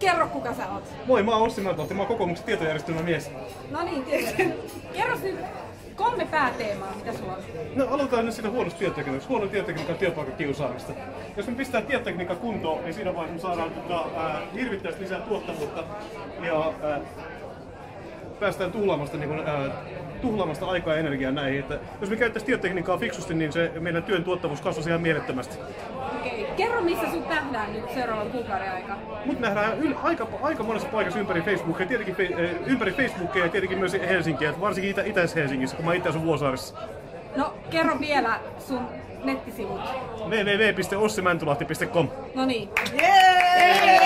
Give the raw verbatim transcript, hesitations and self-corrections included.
Kerro, kuka sä oot. Moi, mä oon Ossi Mäntolahti, mä oon kokoomuksen tietojärjestelmämies. No niin, kerro nyt kolme pääteemaa, mitä sulla on. No aloitetaan nyt siitä huonosta tietotekniikasta. Huono tietotekniikka on työpaikan kiusaamista. Jos me pistää tietotekniikka kuntoon, niin siinä vaiheessa me saadaan ää, hirvittävästi lisää tuottavuutta ja ää, päästään tuhlaamasta, niin kun, ää, tuhlaamasta aikaa ja energiaa näihin. Että jos me käyttäisiin tietotekniikkaa fiksusti, niin se meidän työn tuottavuus kasvaisi ihan mielettömästi. Okei, kerro missä sut nähdään nyt seuraavan kuukauden aikaa. Mut nähdään yl, aika, aika monessa paikassa ympäri Facebookia, tietenkin fe, ympäri Facebookia ja tietenkin myös Helsinkiä, varsinkin itä, Itäis-Helsingissä, kun mä itse asun Vuosaaressa. No, kerro vielä sun nettisivut. double-u double-u double-u piste ossi mäntolahti piste com. No niin. Jee!